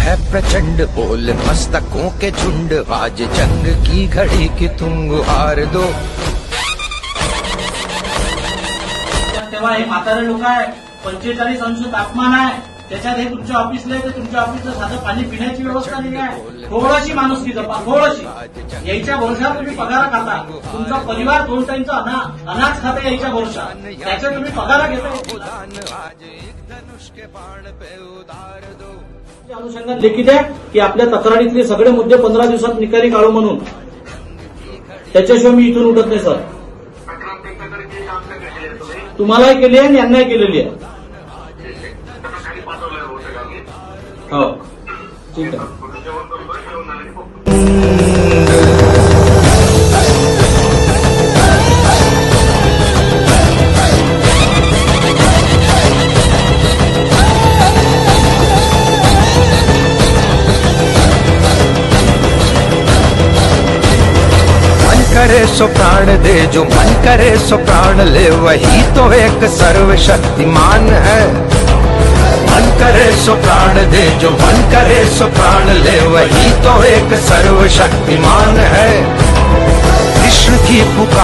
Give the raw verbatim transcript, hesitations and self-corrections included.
है प्रचंड, बोल मस्तकों के झुंड, आज जंग की घड़ी की तुम गुहार दो। तेव्हा हे म्हातारे लोक आहे, पंचेचाळीस अंश तापमान आहे, त्याच्यात हे तुमच्या ऑफिसला आहे, तुमच्या ऑफिसला साधं पाणी पिण्याची व्यवस्था नाही आहे। थोडीशी माणुसकी जपा, थोडीशी यायच्या भरोशावर तुम्ही पगार खाता, तुमचा परिवार दोन टाइमचा अनाज खाता यायच्या भरोशा, त्याचे तुम्ही पगार घेता। अनुषंगाने लेखी द्या की आपल्या तक्रारीतले सगळे मुद्दे पंधरा दिवसात निकाली काढू म्हणून, त्याच्याशिवाय मी इथून उठत नाही सर। तुम्हालाही केली आहे आणि यांनाही केलेली आहे। हो ठीक आहे। करे सो प्राण दे, जो मन करे सो प्राण ले, वही तो एक सर्वशक्तिमान है। मन करे सो प्राण दे, जो मन करे सो प्राण ले, वही तो एक सर्वशक्तिमान है। कृष्ण की पुकार